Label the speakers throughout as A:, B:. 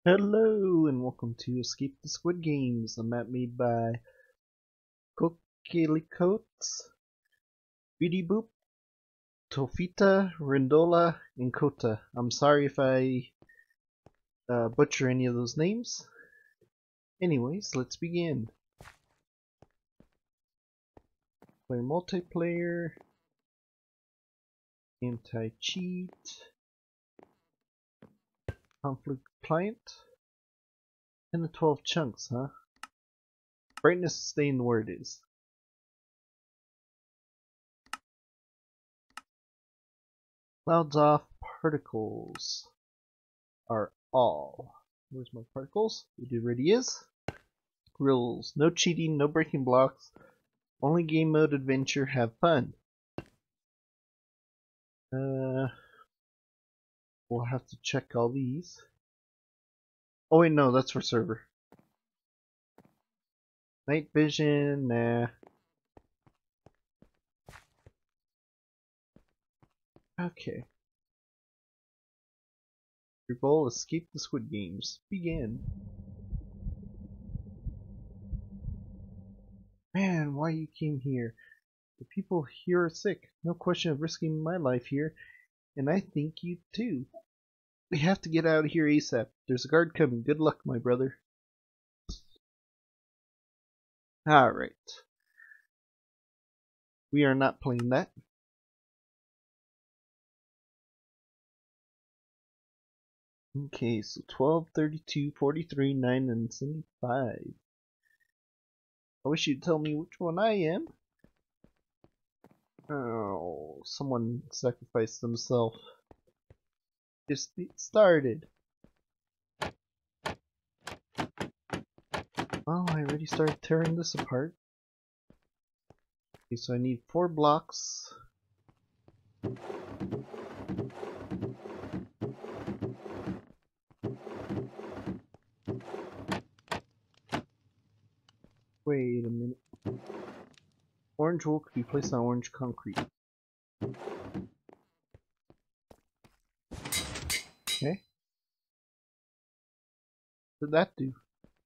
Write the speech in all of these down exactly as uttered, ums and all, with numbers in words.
A: Hello and welcome to Escape the Squid Games, a map made by Kokelicotes, Beady Boop, Tofita, Rendola, and Kota. I'm sorry if I uh, butcher any of those names. Anyways, let's begin. Player multiplayer, anti-cheat, conflict client, and the twelve chunks, huh? Brightness staying where it is. Clouds off, particles are all. Where's my particles? It already is. Rules: no cheating, no breaking blocks, only game mode adventure, have fun. Uh, we'll have to check all these. Oh wait, no, that's for server. Night vision, nah. Okay. Your goal: escape the Squid Games. Begin. Man, why you came here? The people here are sick. No question of risking my life here, and I think you too. We have to get out of here ASAP. There's a guard coming. Good luck, my brother. Alright. We are not playing that. Okay, so twelve, thirty-two, forty-three, nine, and seventy-five. I wish you'd tell me which one I am. Oh, someone sacrificed themselves. Just get started. Oh, I already started tearing this apart. Okay, so I need four blocks. Wait a minute. Orange wool could be placed on orange concrete. Okay. What did that do?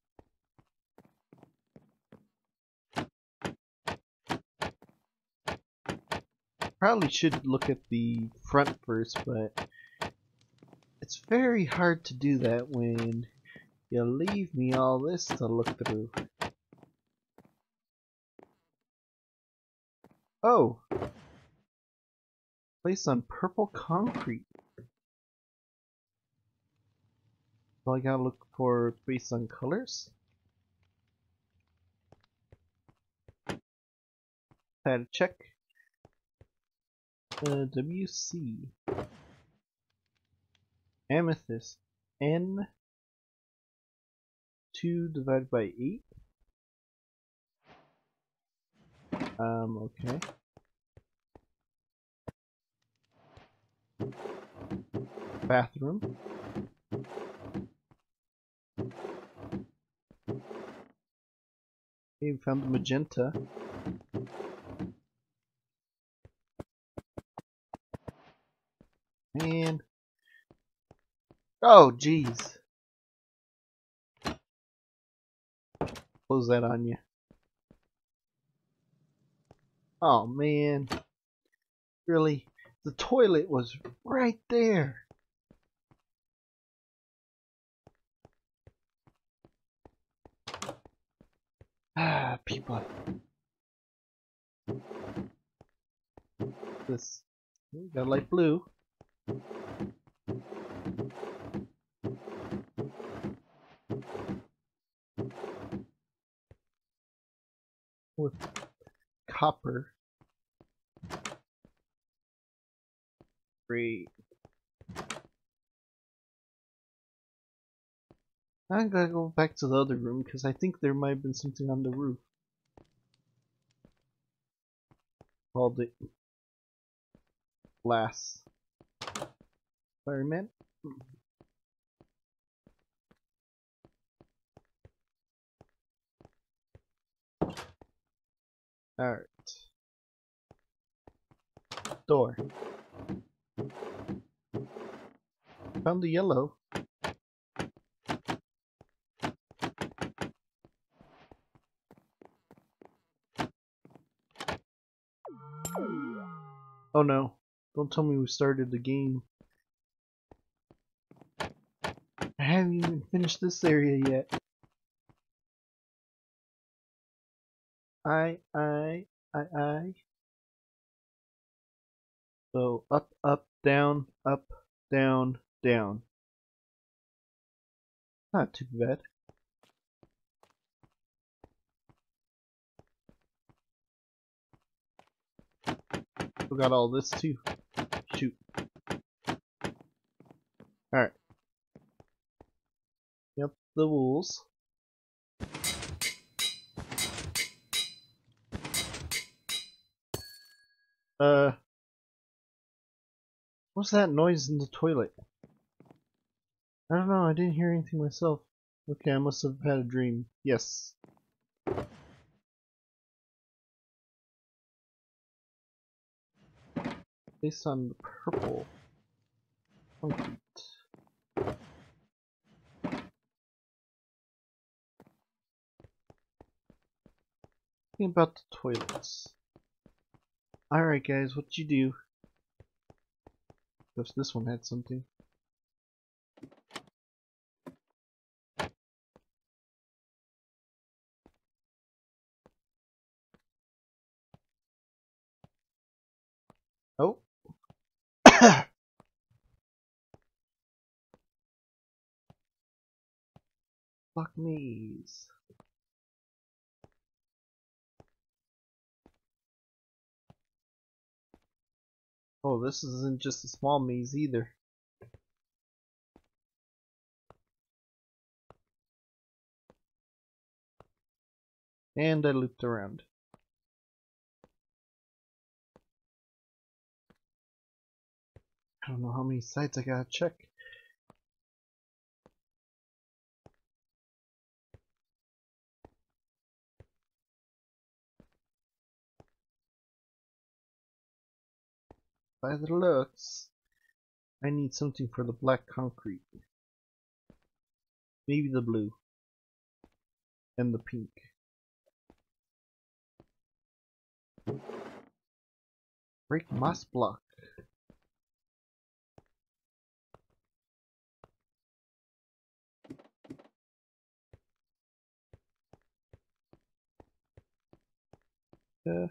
A: Probably should look at the front first, but it's very hard to do that when you leave me all this to look through. Oh! Placed on purple concrete. So I gotta look for based on colors. Had to check. Uh, W C. Amethyst. N. two divided by eight. Um, okay. Bathroom. Okay, we found the magenta. And oh, jeez. Close that on you. Oh man. Really? The toilet was right there. Ah, people. This. Got light blue. With copper. Great. I'm gonna go back to the other room because I think there might have been something on the roof. Called it glass. Fireman. Alright. Door. Found the yellow. Oh no. Don't tell me we started the game. I haven't even finished this area yet. I, I, I, I. So up, up, down, up, down, down. Not too bad. We got all this too. Shoot. Alright. Yep, the wolves. Uh, what's that noise in the toilet? I don't know, I didn't hear anything myself. Okay, I must have had a dream. Yes. Based on the purple concrete. Think about the toilets. Alright guys, what you do? If this one had something. Oh. Block maze. Oh, this isn't just a small maze either. And I looped around. I don't know how many sites I gotta check. By the looks, I need something for the black concrete. Maybe the blue. And the pink. Break moss block. Uh,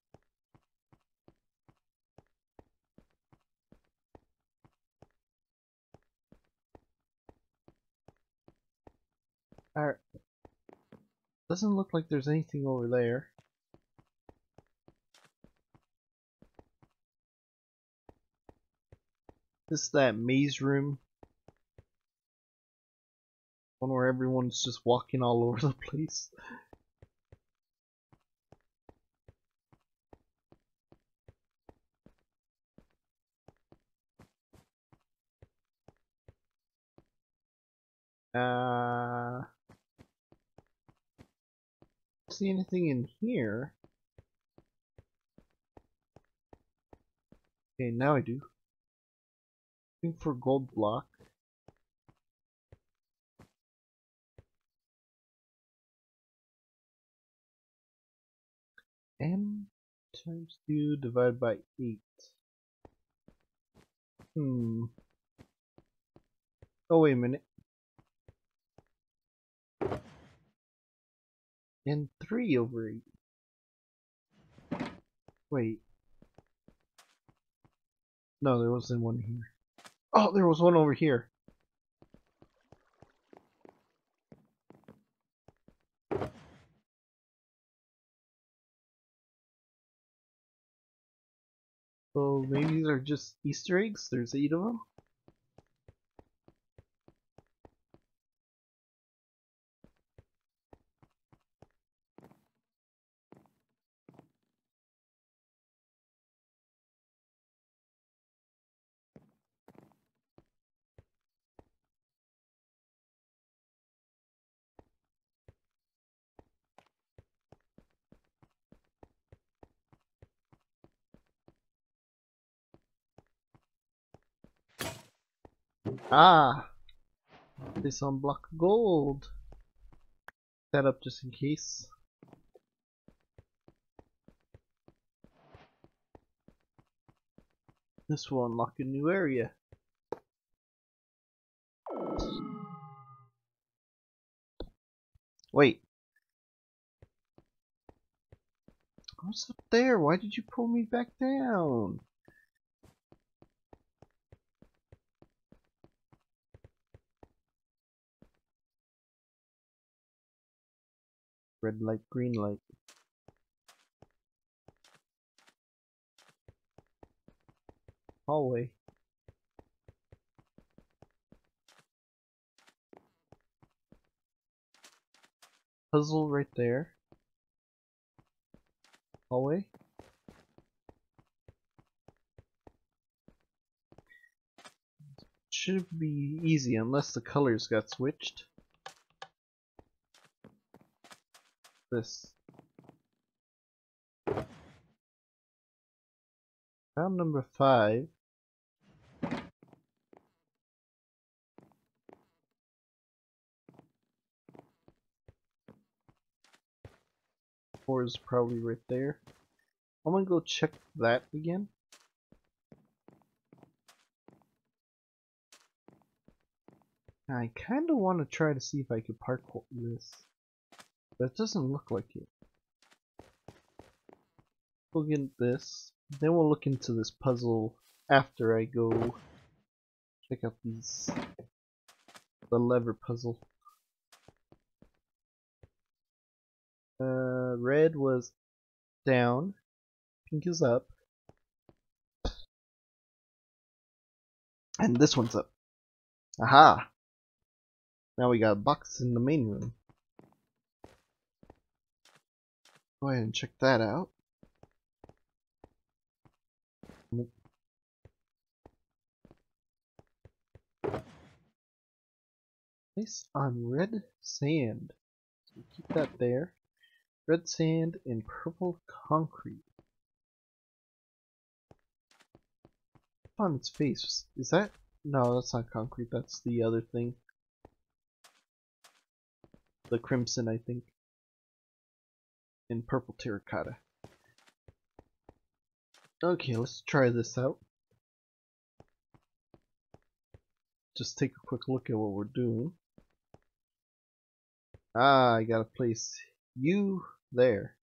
A: Alright. Doesn't look like there's anything over there. This is that maze room. One where everyone's just walking all over the place. Uh, see anything in here? Okay, now I do. Looking for gold block. M times two divided by eight. Hmm. Oh, wait a minute. And three over eight. Wait. No, there wasn't one here. Oh, there was one over here. So maybe these are just Easter eggs? There's eight of them? Ah! This on block of gold. Set up just in case. This will unlock a new area. Wait. What's up there? Why did you pull me back down? Red light, green light. Hallway. Puzzle right there. Hallway. Should be easy unless the colors got switched. This. Round number five. Four is probably right there. I'm gonna go check that again. I kinda wanna try to see if I could parkour this. That doesn't look like it. We'll get this. Then we'll look into this puzzle after I go check out these the lever puzzle. Uh, red was down, pink is up, and this one's up. Aha! Now we got a box in the main room. Go ahead and check that out. Place on red sand. So keep that there. Red sand and purple concrete. On its face. Is that? No, that's not concrete. That's the other thing. The crimson, I think. And purple terracotta. Okay, let's try this out. Just take a quick look at what we're doing. Ah, I gotta place you there.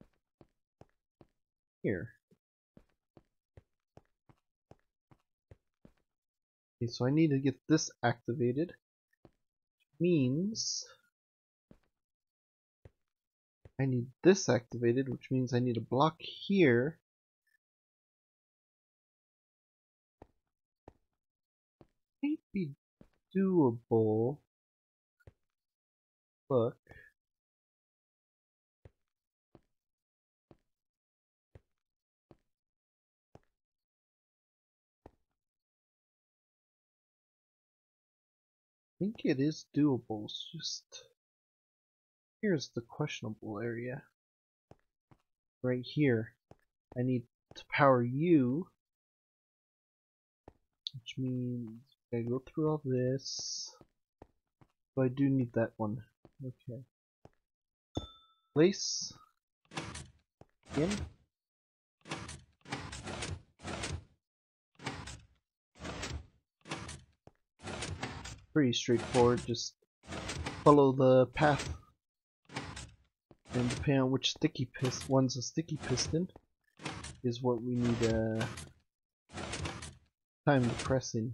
A: Here. Okay, so I need to get this activated. Means I need this activated, which means I need a block here. Might be doable. Look. I think it is doable. It's just here's the questionable area. Right here. I need to power you, which means I go through all this. But I do need that one. Okay. Place in. Pretty straightforward, just follow the path. And depending on which sticky piston, one's a sticky piston, is what we need uh, time to press in.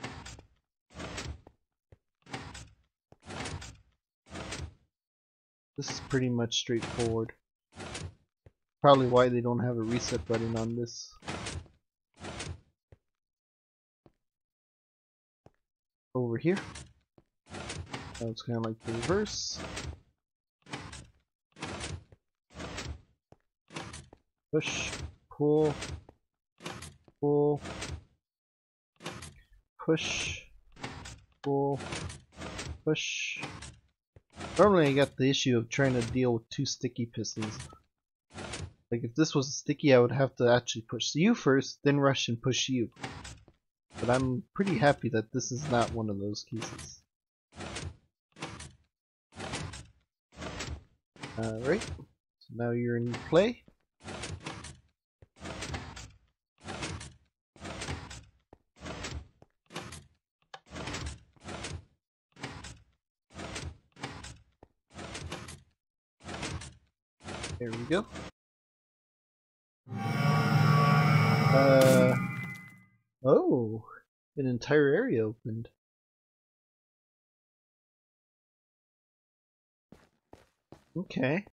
A: This is pretty much straightforward. Probably why they don't have a reset button on this. Over here. Now it's kind of like the reverse. Push, pull, pull, push, pull, push. Normally I got the issue of trying to deal with two sticky pistons. Like if this was sticky, I would have to actually push you first, then rush and push you. But I'm pretty happy that this is not one of those cases. Alright, so now you're in play. There we go. Uh, oh, an entire area opened. Okay.